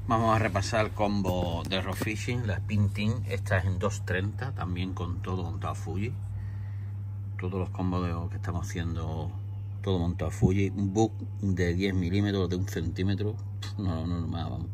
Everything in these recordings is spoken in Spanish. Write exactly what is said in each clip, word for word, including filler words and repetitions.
Vamos a repasar el combo de Rock Fishing, la Spin Team. Esta es en dos treinta, también con todo montado a Fuji. Todos los combos de, que estamos haciendo, todo montado a Fuji. Un book de diez milímetros, de un centímetro. No, no, no, vamos.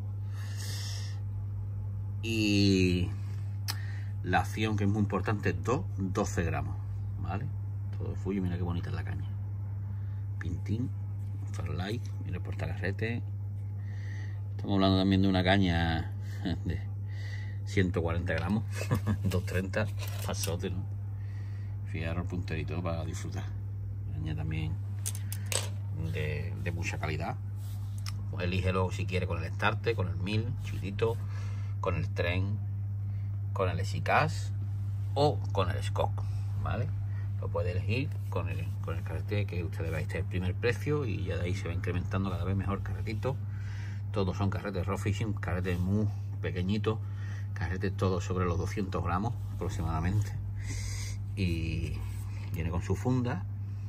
Y la acción, que es muy importante, es dos, doce gramos, ¿vale? Todo Fuji, mira qué bonita es la caña. Spin Team, Farlight, mira el portacarrete. Estamos hablando también de una caña de ciento cuarenta gramos, dos treinta, pasote, ¿no? Fijaros el punterito para disfrutar. Caña también de, de mucha calidad. Pues elígelo si quiere con el Starte, con el mil, chiquitito, con el Tren, con el Exicas o con el Skok, ¿vale? Lo puede elegir con el, con el carrete que ustedes veáis. Este es el primer precio y ya de ahí se va incrementando cada vez mejor carretito. Todos son carretes Rock Fishing, carretes muy pequeñitos, carretes todos sobre los doscientos gramos aproximadamente. Y viene con su funda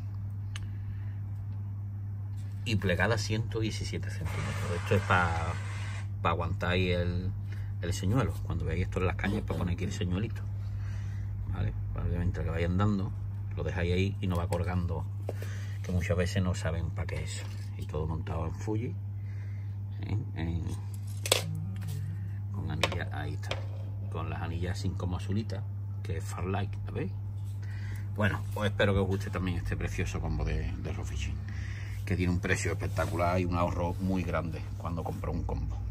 y plegada ciento diecisiete centímetros. Esto es para pa aguantar ahí el, el señuelo. Cuando veáis esto en las cañas, para poner aquí el señuelito, ¿vale? Para que mientras que vayan dando, lo dejáis ahí y no va colgando, que muchas veces no saben para qué es. Y todo montado en Fuji. En, en, con anillas, ahí está, con las anillas así como azulitas, que es Farlight, ¿la veis? Bueno, pues espero que os guste también este precioso combo de, de Rock Fishing, que tiene un precio espectacular y un ahorro muy grande cuando compro un combo.